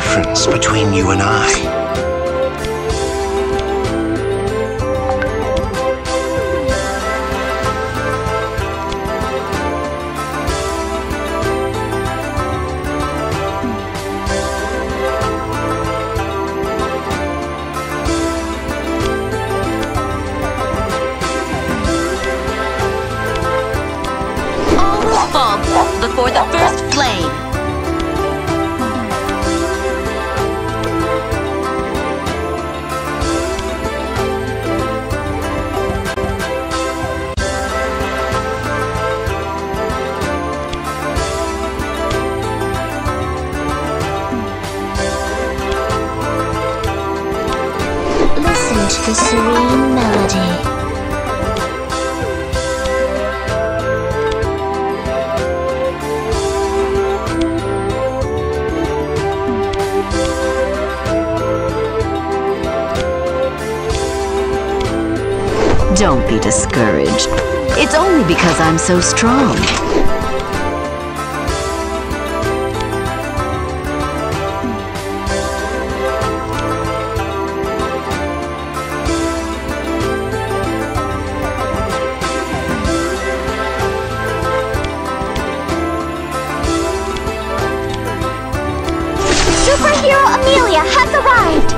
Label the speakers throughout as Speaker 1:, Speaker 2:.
Speaker 1: difference between you and I.
Speaker 2: Before the first flame.
Speaker 3: Listen to the serene melody.
Speaker 2: Don't be discouraged. It's only because I'm so strong.
Speaker 3: Superhero Amelia has arrived!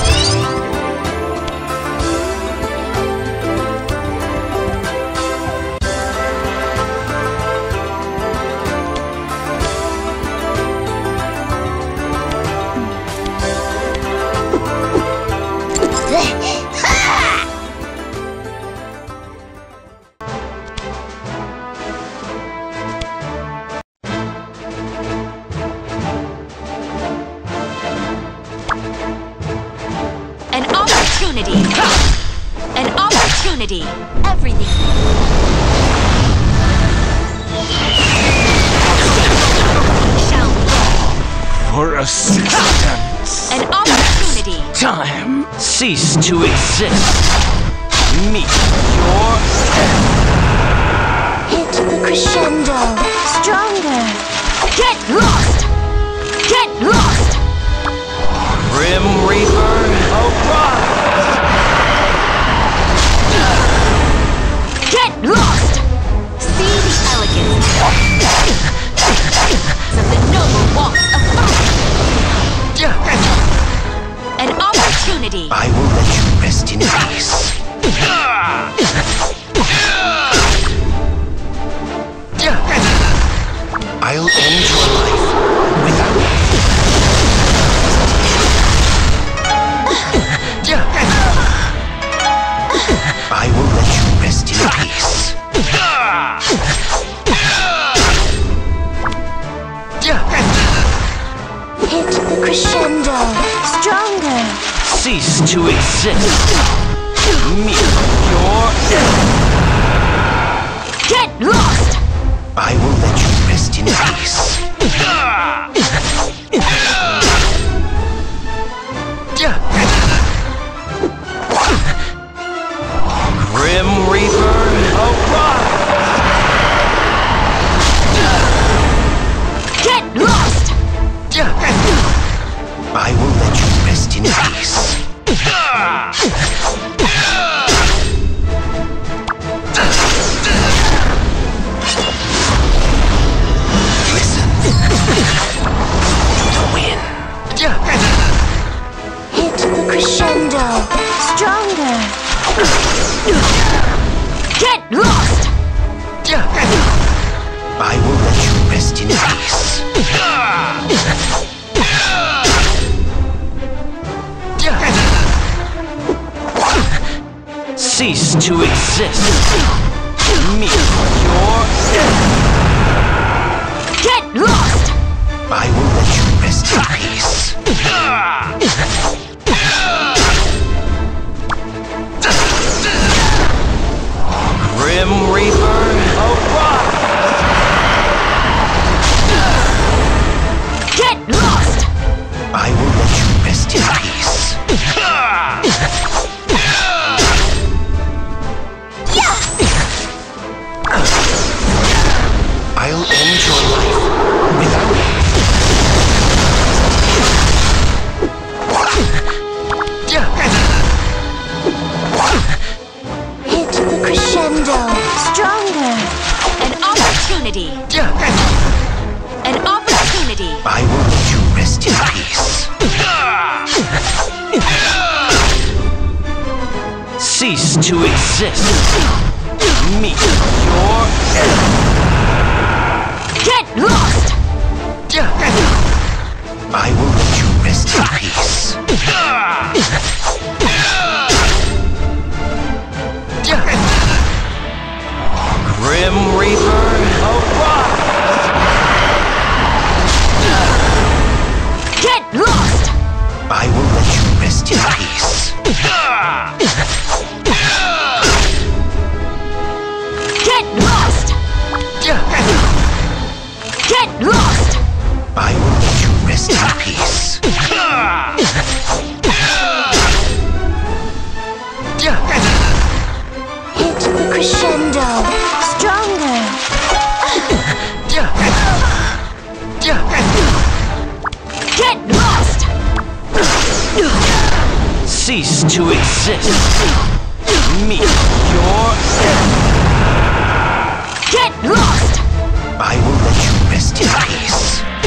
Speaker 2: An opportunity! Everything! Shall
Speaker 1: For assistance!
Speaker 2: An opportunity!
Speaker 1: Time! Cease to exist! Meet your end!
Speaker 3: Hit the crescendo! Stronger!
Speaker 2: Get lost! Get lost!
Speaker 1: Grim Reaper, arise!
Speaker 2: Get lost! See the elegance of the noble walks of fire! An opportunity!
Speaker 1: I will let you rest in peace. I'll end your life without I will let you rest in peace.
Speaker 3: Hit the crescendo! Stronger!
Speaker 1: Cease to exist. Meet your end.
Speaker 2: Get lost!
Speaker 1: I will let you rest in peace. Grim Reaper, arise!
Speaker 2: Get lost!
Speaker 1: I will let you rest in peace. Listen to the wind.
Speaker 3: Hit the crescendo! Stronger!
Speaker 2: Get lost!
Speaker 1: I will let you rest in peace. Cease to exist. Meet your end.
Speaker 2: Get lost!
Speaker 1: I will let you rest in peace. Grim Reaper, arise!
Speaker 2: Get lost!
Speaker 1: I will let you rest in peace. I'll end your life without cease to exist. Meet your end.
Speaker 2: Get lost!
Speaker 1: I will let you rest in peace. Grim Reaper, arise!
Speaker 2: Get lost!
Speaker 1: I will let you rest in peace.
Speaker 2: Get lost! Get lost!
Speaker 1: I will let you rest in peace.
Speaker 3: Hit the crescendo. Stronger.
Speaker 2: Get lost!
Speaker 1: Cease to exist. Meet your end.
Speaker 2: Get lost!
Speaker 1: I will let you rest in peace.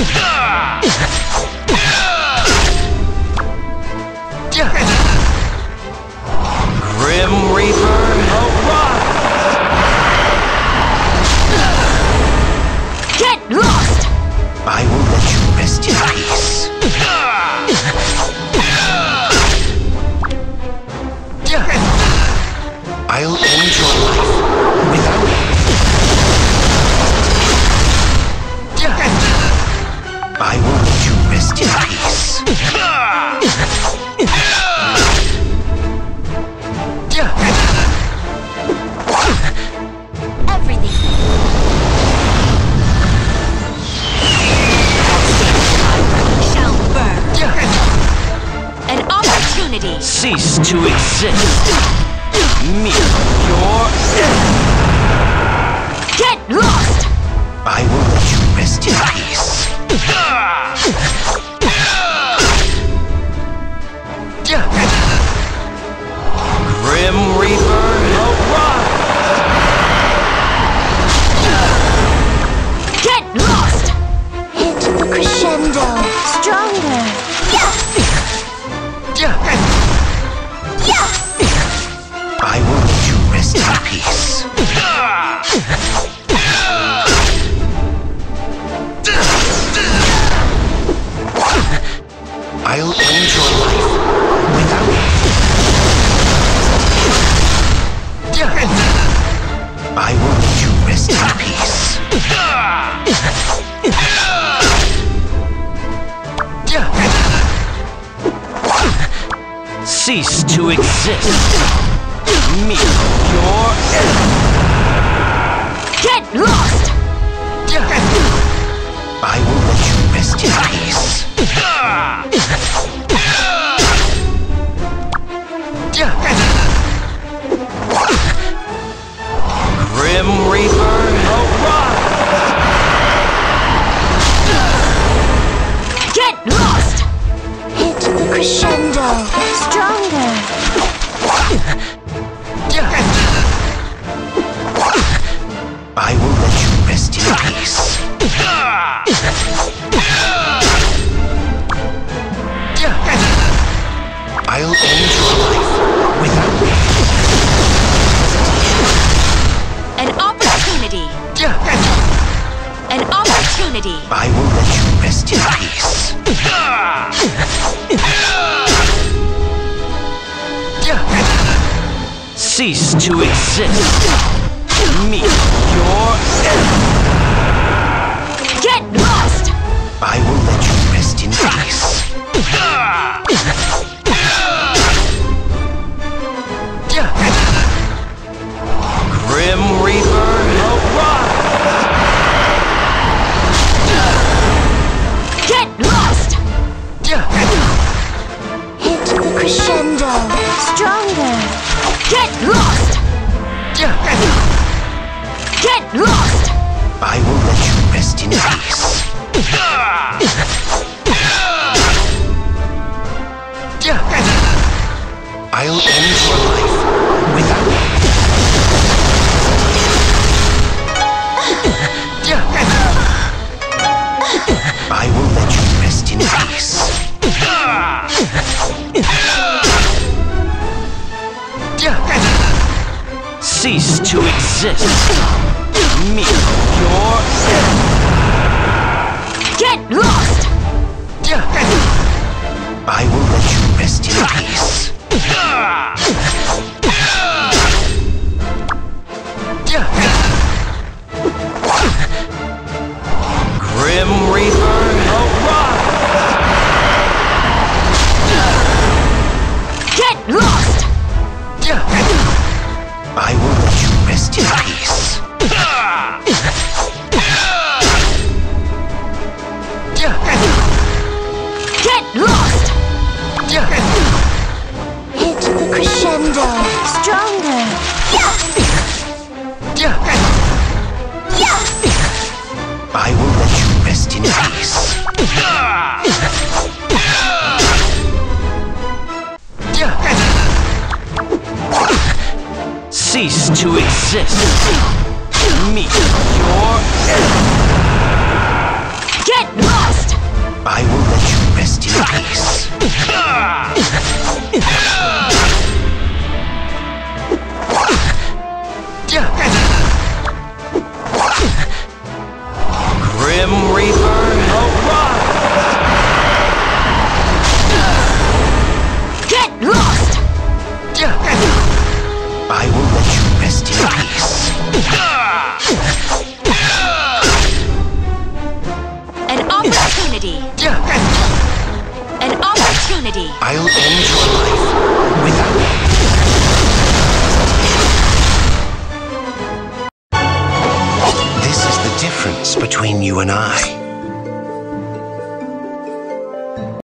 Speaker 1: Grim Reaper, arise!
Speaker 2: Get lost!
Speaker 1: I will let you rest in peace. I'll end your life without it. I will let you rest in peace.
Speaker 3: Everything.
Speaker 2: Shall burn. An opportunity.
Speaker 1: Cease to exist. Meet your end.
Speaker 2: Get lost!
Speaker 1: I will let you rest in peace. Grim Reaper, arise!
Speaker 2: Get lost!
Speaker 3: Hit the crescendo. Stronger. Yes! Yes!
Speaker 1: I will let you rest in peace. I'll end your life without it. I will let you rest in peace. Cease to exist. Meet your end.
Speaker 2: Get lost!
Speaker 1: I will let you rest in peace. Grim Reaper, arise!
Speaker 2: Get lost!
Speaker 3: Hit the crescendo. Stronger.
Speaker 1: I will let you rest in peace. I'll end your life without
Speaker 2: An opportunity. An opportunity.
Speaker 1: I will let you rest in peace. Cease to exist. Meet your end.
Speaker 2: Get lost!
Speaker 1: I will let you rest in peace. Grim Reaper, arise!
Speaker 2: Get lost!
Speaker 3: Hit the crescendo. Stronger.
Speaker 2: Get lost! Get lost!
Speaker 1: I will let you rest in peace. I'll end your life without it. I will let you rest in peace. Cease to exist. Meet your end.
Speaker 2: Get lost!
Speaker 1: I will let you rest in peace. Grim Reaper, arise!
Speaker 2: Get lost!
Speaker 1: I will let you rest in peace.
Speaker 2: Get lost!
Speaker 3: Hit the crescendo. Stronger.
Speaker 1: I will let you rest in peace. Cease to exist. Meet your end.
Speaker 2: Get lost!
Speaker 1: I will let you rest in peace. Grim Reaper, arise!
Speaker 2: Get lost!
Speaker 1: I will let you rest in peace.
Speaker 2: An opportunity! An opportunity!
Speaker 1: I'll end your life without you. This is the difference between you and I.